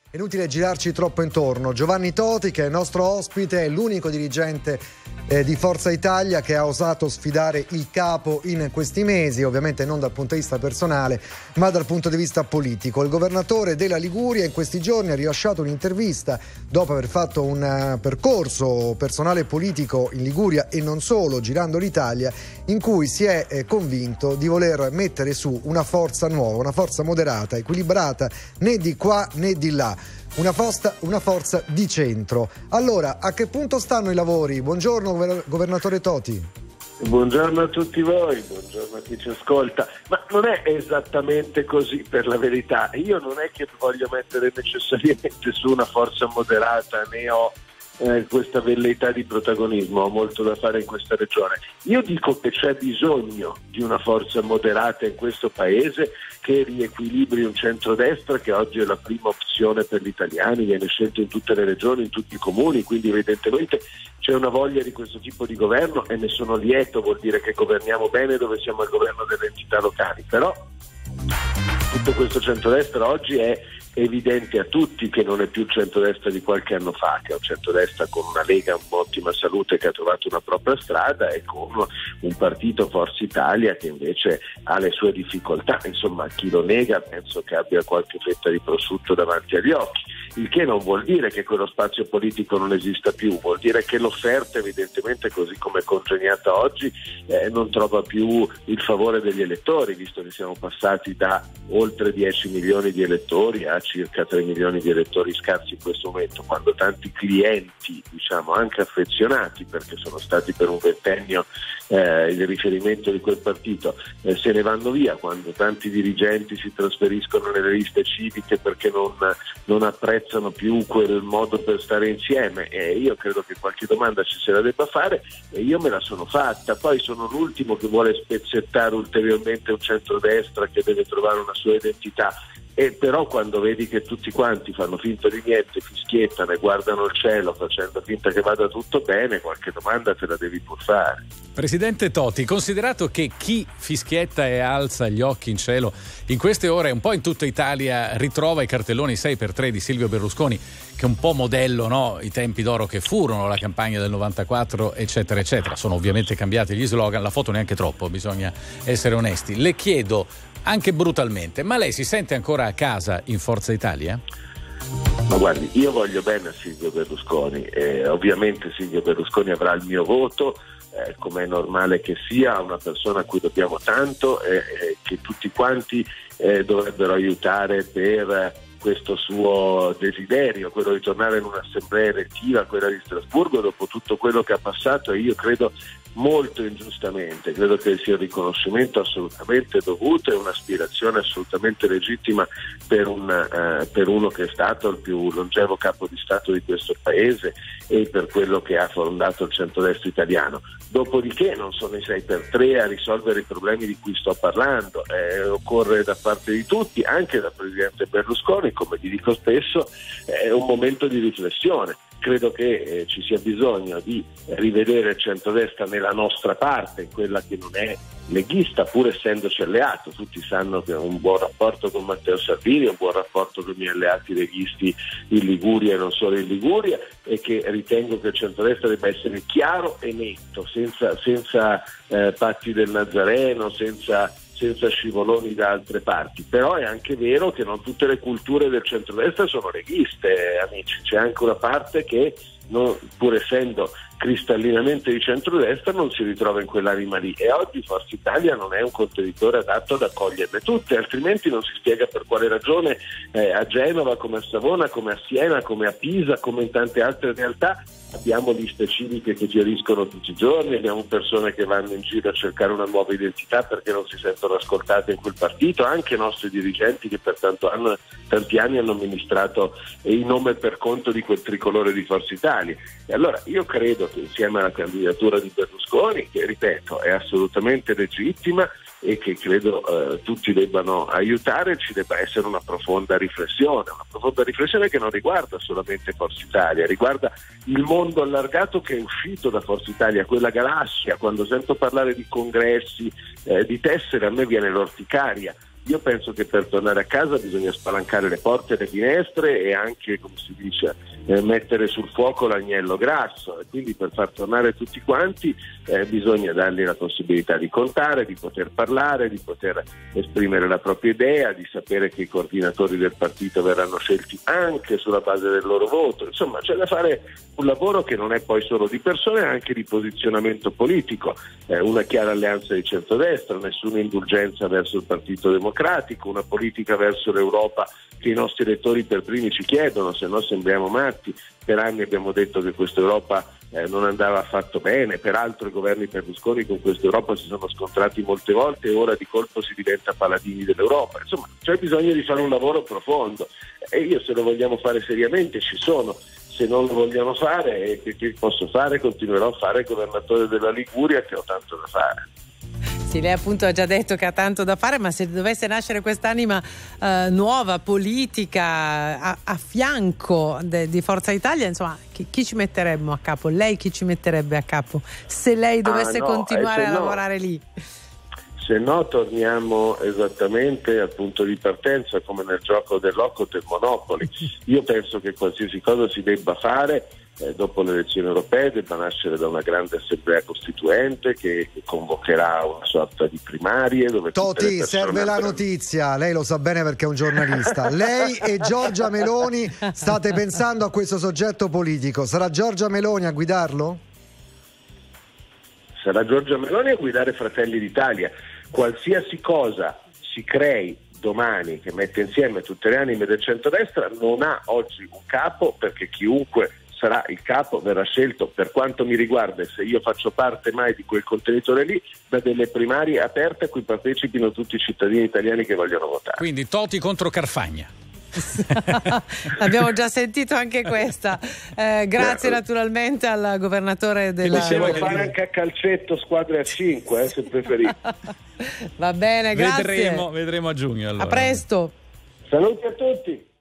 È inutile girarci troppo intorno. Giovanni Toti, che è il nostro ospite, è l'unico dirigente di Forza Italia che ha osato sfidare il capo in questi mesi, ovviamente non dal punto di vista personale, ma dal punto di vista politico. Il governatore della Liguria in questi giorni ha rilasciato un'intervista dopo aver fatto un percorso personale e politico in Liguria e non solo, girando l'Italia, in cui si è convinto di voler mettere su una forza nuova, una forza moderata, equilibrata, né di qua né di là. Una forza di centro. Allora, a che punto stanno i lavori? Buongiorno, governatore Toti. Buongiorno a tutti voi, buongiorno a chi ci ascolta. Ma non è esattamente così, per la verità. Io non è che voglio mettere necessariamente su una forza moderata, né ho questa velleità di protagonismo, ho molto da fare in questa regione. Io dico che c'è bisogno di una forza moderata in questo paese che riequilibri un centrodestra che oggi è la prima opzione per gli italiani, viene scelto in tutte le regioni, in tutti i comuni, quindi evidentemente c'è una voglia di questo tipo di governo e ne sono lieto, vuol dire che governiamo bene dove siamo al governo delle entità locali, però tutto questo centrodestra oggi è evidente a tutti che non è più il centrodestra di qualche anno fa, che è un centrodestra con una Lega in ottima salute che ha trovato una propria strada e con un partito, Forza Italia, che invece ha le sue difficoltà. Insomma, chi lo nega penso che abbia qualche fetta di prosciutto davanti agli occhi, il che non vuol dire che quello spazio politico non esista più, vuol dire che l'offerta evidentemente, così come è congegnata oggi, non trova più il favore degli elettori, visto che siamo passati da oltre 10 milioni di elettori a circa 3 milioni di elettori scarsi in questo momento, quando tanti clienti, diciamo anche affezionati, perché sono stati per un ventennio il riferimento di quel partito, se ne vanno via, quando tanti dirigenti si trasferiscono nelle liste civiche perché non apprezzano più quel modo per stare insieme, e io credo che qualche domanda ci se la debba fare e io me la sono fatta. Poi sono l'ultimo che vuole spezzettare ulteriormente un centrodestra che deve trovare una sua identità. E però quando vedi che tutti quanti fanno finta di niente, fischiettano e guardano il cielo facendo finta che vada tutto bene, qualche domanda te la devi pur fare. Presidente Toti, considerato che chi fischietta e alza gli occhi in cielo in queste ore un po' in tutta Italia ritrova i cartelloni 6x3 di Silvio Berlusconi, che è un po' modello, no? I tempi d'oro che furono, la campagna del 94 eccetera eccetera, sono ovviamente cambiati gli slogan, la foto neanche troppo, bisogna essere onesti. Le chiedo anche brutalmente, ma lei si sente ancora a casa in Forza Italia? Ma guardi, io voglio bene a Silvio Berlusconi, ovviamente Silvio Berlusconi avrà il mio voto, come è normale che sia, una persona a cui dobbiamo tanto e che tutti quanti dovrebbero aiutare per questo suo desiderio, quello di tornare in un'assemblea elettiva, quella di Strasburgo, dopo tutto quello che ha passato, e io credo molto ingiustamente, credo che sia un riconoscimento assolutamente dovuto e un'aspirazione assolutamente legittima per uno che è stato il più longevo capo di Stato di questo paese e per quello che ha fondato il centrodestra italiano. Dopodiché non sono i 6x3 a risolvere i problemi di cui sto parlando, occorre da parte di tutti, anche dal Presidente Berlusconi, come gli dico spesso, un momento di riflessione. Credo che ci sia bisogno di rivedere il centrodestra nella nostra parte, in quella che non è leghista, pur essendoci alleato. Tutti sanno che ho un buon rapporto con Matteo Salvini, un buon rapporto con i miei alleati leghisti in Liguria e non solo in Liguria, e che ritengo che il centrodestra debba essere chiaro e netto, senza patti del Nazareno, senza scivoloni da altre parti. Però è anche vero che non tutte le culture del centrodestra sono leghiste, amici, c'è anche una parte che pur essendo cristallinamente di centrodestra non si ritrova in quell'anima lì, e oggi Forza Italia non è un contenitore adatto ad accoglierle tutte, altrimenti non si spiega per quale ragione a Genova, come a Savona, come a Siena, come a Pisa, come in tante altre realtà abbiamo liste civiche che fioriscono tutti i giorni, abbiamo persone che vanno in giro a cercare una nuova identità perché non si sentono ascoltate in quel partito, anche i nostri dirigenti che per tanti anni hanno amministrato in nome e per conto di quel tricolore di Forza Italia. E allora io credo che insieme alla candidatura di Berlusconi, che ripeto è assolutamente legittima e che credo tutti debbano aiutare, ci debba essere una profonda riflessione che non riguarda solamente Forza Italia, riguarda il mondo allargato che è uscito da Forza Italia, quella galassia. Quando sento parlare di congressi, di tessere, a me viene l'orticaria, io penso che per tornare a casa bisogna spalancare le porte e le finestre e anche, come si dice, mettere sul fuoco l'agnello grasso, e quindi per far tornare tutti quanti bisogna dargli la possibilità di contare, di poter parlare, di poter esprimere la propria idea, di sapere che i coordinatori del partito verranno scelti anche sulla base del loro voto. Insomma, c'è da fare un lavoro che non è poi solo di persone, anche di posizionamento politico, una chiara alleanza di centrodestra, nessuna indulgenza verso il Partito Democratico, una politica verso l'Europa che i nostri elettori per primi ci chiedono, se no sembriamo matti. Per anni abbiamo detto che questa Europa non andava affatto bene, peraltro i governi Berlusconi con questa Europa si sono scontrati molte volte e ora di colpo si diventa paladini dell'Europa. Insomma, c'è bisogno di fare un lavoro profondo, e io, se lo vogliamo fare seriamente, ci sono. Se non lo vogliamo fare, che posso fare? Continuerò a fare il governatore della Liguria, che ho tanto da fare. Sì, lei appunto ha già detto che ha tanto da fare, ma se dovesse nascere quest'anima nuova, politica, a fianco di Forza Italia, insomma, chi ci metteremmo a capo? Lei chi ci metterebbe a capo? Se lei dovesse continuare a lavorare lì? Se no, torniamo esattamente al punto di partenza, come nel gioco dell'Occo del Monopoli. Io penso che qualsiasi cosa si debba fare dopo le elezioni europee debba nascere da una grande assemblea costituente che convocherà una sorta di primarie dove Toti, serve la notizia, lei lo sa bene perché è un giornalista. Lei e Giorgia Meloni state pensando a questo soggetto politico, sarà Giorgia Meloni a guidarlo? Sarà Giorgia Meloni a guidare Fratelli d'Italia. Qualsiasi cosa si crei domani che mette insieme tutte le anime del centrodestra non ha oggi un capo, perché chiunque sarà il capo verrà scelto, per quanto mi riguarda, e se io faccio parte mai di quel contenitore lì, da delle primarie aperte a cui partecipino tutti i cittadini italiani che vogliono votare. Quindi Toti contro Carfagna. Abbiamo già sentito anche questa. Grazie naturalmente al governatore della. Possiamo fare anche a calcetto squadre a 5, se preferite. Va bene, grazie. Vedremo a giugno allora. A presto. Saluti a tutti.